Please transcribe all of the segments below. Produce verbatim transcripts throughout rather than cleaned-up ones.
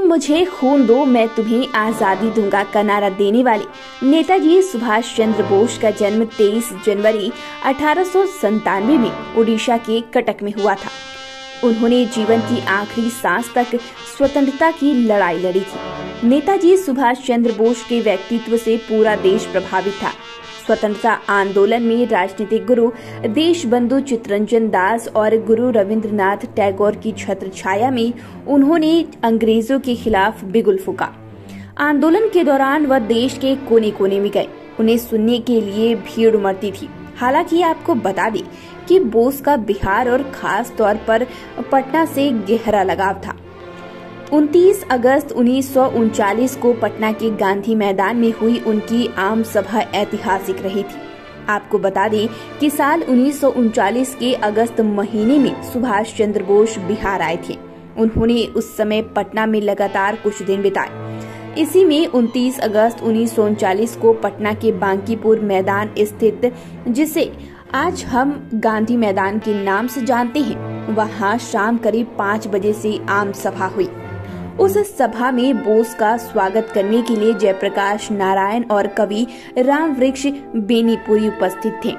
तुम मुझे खून दो मैं तुम्हें आजादी दूंगा का नारा देने वाले नेताजी सुभाष चंद्र बोस का जन्म तेईस जनवरी अठारह सौ संतानवे में उड़ीसा के कटक में हुआ था। उन्होंने जीवन की आखिरी सांस तक स्वतंत्रता की लड़ाई लड़ी थी। नेताजी सुभाष चंद्र बोस के व्यक्तित्व से पूरा देश प्रभावित था। स्वतंत्रता आंदोलन में राजनीतिक गुरु देशबंधु चित्तरंजन दास और गुरु रविंद्रनाथ टैगोर की छत्र छाया में उन्होंने अंग्रेजों के खिलाफ बिगुल फूका। आंदोलन के दौरान वह देश के कोने कोने में गए। उन्हें सुनने के लिए भीड़ उमड़ती थी। हालांकि आपको बता दें कि बोस का बिहार और खास तौर पर पटना से गहरा लगाव था। उनतीस अगस्त उन्नीस सौ उनचालीस को पटना के गांधी मैदान में हुई उनकी आम सभा ऐतिहासिक रही थी। आपको बता दें कि साल उन्नीस सौ उनचालीस के अगस्त महीने में सुभाष चंद्र बोस बिहार आए थे। उन्होंने उस समय पटना में लगातार कुछ दिन बिताए। इसी में उनतीस अगस्त उन्नीस सौ उनचालीस को पटना के बांकीपुर मैदान स्थित, जिसे आज हम गांधी मैदान के नाम से जानते हैं, वहां शाम करीब पाँच बजे से आम सभा हुई। उस सभा में बोस का स्वागत करने के लिए जयप्रकाश नारायण और कवि रामवृक्ष बेनीपुरी उपस्थित थे।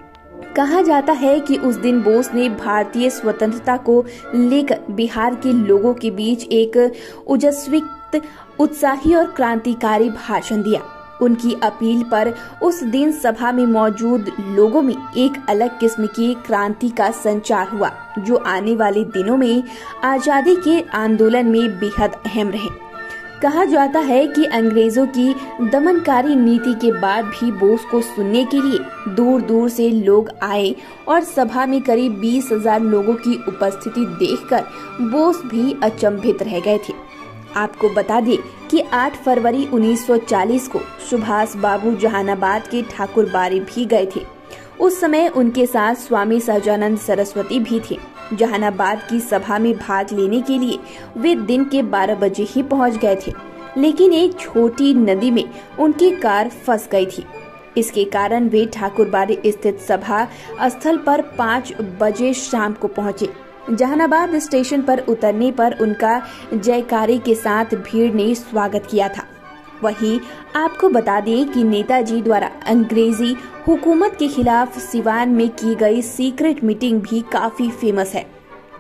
कहा जाता है कि उस दिन बोस ने भारतीय स्वतंत्रता को लेकर बिहार के लोगों के बीच एक ओजस्वी, उत्साही और क्रांतिकारी भाषण दिया। उनकी अपील पर उस दिन सभा में मौजूद लोगों में एक अलग किस्म की क्रांति का संचार हुआ, जो आने वाले दिनों में आजादी के आंदोलन में बेहद अहम रहे। कहा जाता है कि अंग्रेजों की दमनकारी नीति के बाद भी बोस को सुनने के लिए दूर दूर से लोग आए और सभा में करीब बीस हजार लोगों की उपस्थिति देखकर बोस भी अचंभित रह गए थे। आपको बता दें कि आठ फरवरी उन्नीस सौ चालीस को सुभाष बाबू जहानाबाद के ठाकुर बाड़ी भी गए थे। उस समय उनके साथ स्वामी सहजानंद सरस्वती भी थे। जहानाबाद की सभा में भाग लेने के लिए वे दिन के बारह बजे ही पहुंच गए थे, लेकिन एक छोटी नदी में उनकी कार फंस गई थी। इसके कारण वे ठाकुर बाड़ी स्थित सभा स्थल पर पाँच बजे शाम को पहुंचे। जहानाबाद स्टेशन पर उतरने पर उनका जयकारी के साथ भीड़ ने स्वागत किया था। वहीं आपको बता दें कि नेताजी द्वारा अंग्रेजी हुकूमत के खिलाफ सिवान में की गई सीक्रेट मीटिंग भी काफी फेमस है।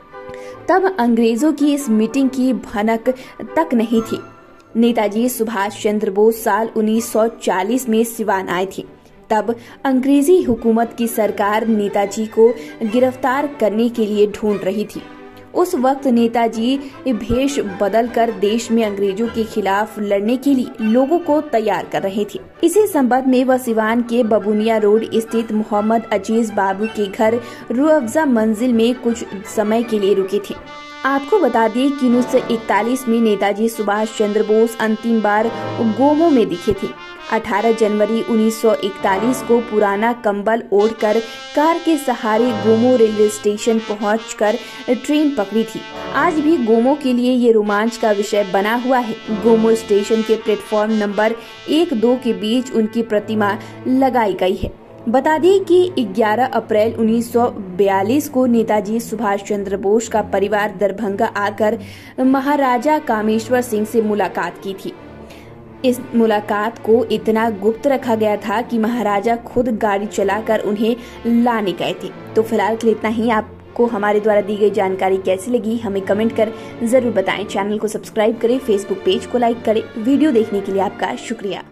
तब अंग्रेजों की इस मीटिंग की भनक तक नहीं थी। नेताजी सुभाष चंद्र बोस साल उन्नीस सौ चालीस में सिवान आए थे। तब अंग्रेजी हुकूमत की सरकार नेताजी को गिरफ्तार करने के लिए ढूंढ रही थी। उस वक्त नेताजी भेष बदलकर देश में अंग्रेजों के खिलाफ लड़ने के लिए लोगों को तैयार कर रहे थे। इसी संबंध में वह सिवान के बबुनिया रोड स्थित मोहम्मद अजीज बाबू के घर रूह अफ़ज़ा मंजिल में कुछ समय के लिए रुके थे। आपको बता दें कि उन्नीस सौ इकतालीस में नेताजी सुभाष चंद्र बोस अंतिम बार गोमो में दिखे थे। अठारह जनवरी उन्नीस सौ इकतालीस को पुराना कंबल ओढ़कर कार के सहारे गोमो रेलवे स्टेशन पहुंचकर ट्रेन पकड़ी थी। आज भी गोमो के लिए ये रोमांच का विषय बना हुआ है। गोमो स्टेशन के प्लेटफॉर्म नंबर एक दो के बीच उनकी प्रतिमा लगाई गई है। बता दें कि ग्यारह अप्रैल उन्नीस सौ बयालीस को नेताजी सुभाष चंद्र बोस का परिवार दरभंगा आकर महाराजा कामेश्वर सिंह से मुलाकात की थी। इस मुलाकात को इतना गुप्त रखा गया था कि महाराजा खुद गाड़ी चलाकर उन्हें लाने गए थे। तो फिलहाल के लिए इतना ही। आपको हमारे द्वारा दी गई जानकारी कैसी लगी हमें कमेंट कर जरूर बताएं। चैनल को सब्सक्राइब करें, फेसबुक पेज को लाइक करें। वीडियो देखने के लिए आपका शुक्रिया।